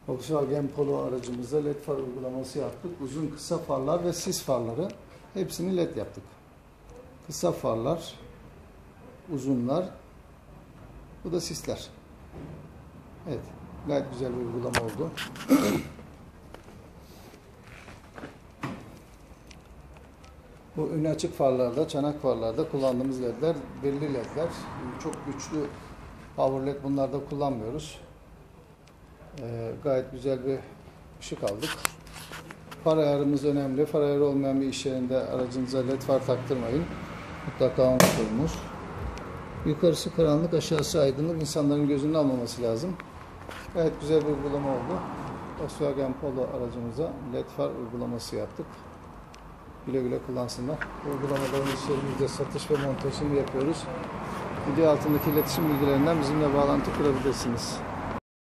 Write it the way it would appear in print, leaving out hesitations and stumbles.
Volkswagen Polo aracımıza led far uygulaması yaptık. Uzun kısa farlar ve sis farları hepsini led yaptık. Kısa farlar, uzunlar, bu da sisler. Evet, gayet güzel bir uygulama oldu. Bu önü açık farlarda, çanak farlarda kullandığımız ledler belli ledler. Çok güçlü power led bunlarda kullanmıyoruz. Gayet güzel bir ışık aldık. Far ayarımız önemli. Far ayarı olmayan bir iş yerinde aracınıza led far taktırmayın. Mutlaka unutulmuş. Yukarısı karanlık, aşağısı aydınlık. İnsanların gözünün almaması lazım. Gayet güzel bir uygulama oldu. Volkswagen Polo aracımıza led far uygulaması yaptık. Güle güle kullansınlar. Uygulamaların işlerimizde satış ve montajını yapıyoruz. Video altındaki iletişim bilgilerinden bizimle bağlantı kurabilirsiniz.